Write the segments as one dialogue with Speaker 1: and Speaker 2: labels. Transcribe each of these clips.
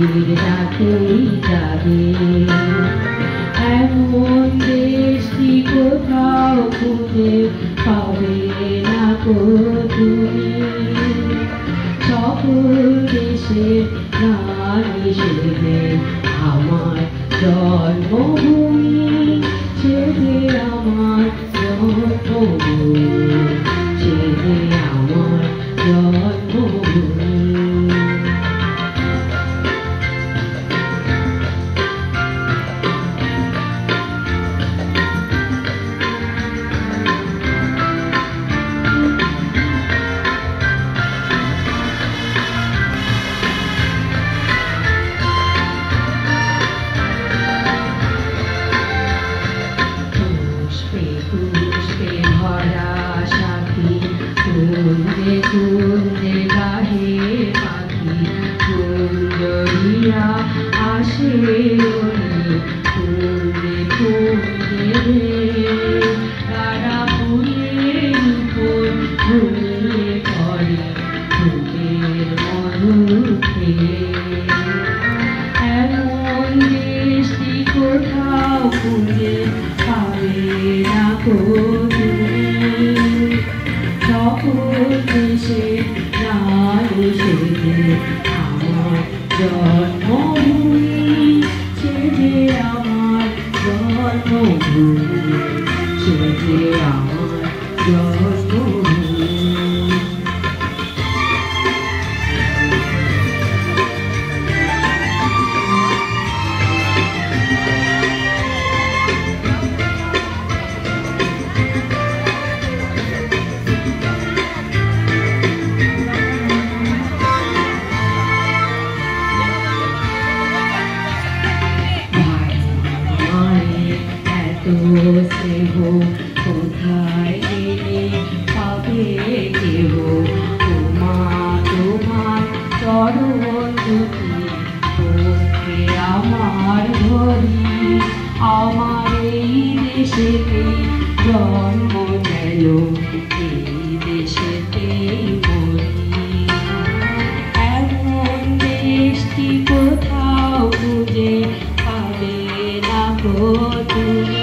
Speaker 1: মুক্তির ডাকেই যাবে। এমন দেশটি কোথাও খুঁজে পাবে না গো তুমি। সকল দেশের প্রাণ হিসেবে আমার জন্মভূমি, ছেড়ে আমার জন্মভূমি, ছেড়ে আমার জন্মভূমি। পুষ্পে ভরা সাথী, কুন্দে কুন্দে গাহে পাখি, কুঞ্জরিয়া আসে ওরে কুন্দে কুন্দে। তারা ফুলের উপর ঘুমিয়ে পড়ে ফুলের মধুতে। এমন দেশটি কোথাও খুঁজে পাবে না গো তুমি। সকল দেশে প্রাণ হিসেবে আমার জন্মভূমি, ছেড়ে আমার জন্মভূমি, ছেড়ে আমার জন্মভূমি। স্নেহ কোথায় গেলে পাবে কেহ, তোমা তোমার চরণ দুটি পক্ষে আমার ধরি। আমার এই দেশেতে জন্ম গেল, এই দেশেতেই মরি। এমন দেশটি কোথাও খুঁজে পাবে না গো তুমি।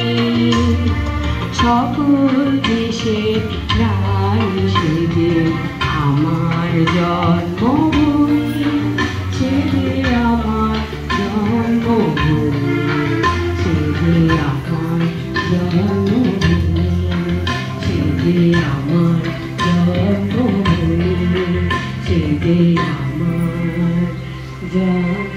Speaker 1: সকল দেশের প্রাণ হিসেবে আমার জন্মভূমি, ছেড়ে আমার জন্মভূমি, ছেড়ে আমার জন্মভূমি, ছেড়ে আমার জন্মভূমি, ছেড়ে আমার জন্মভূমি।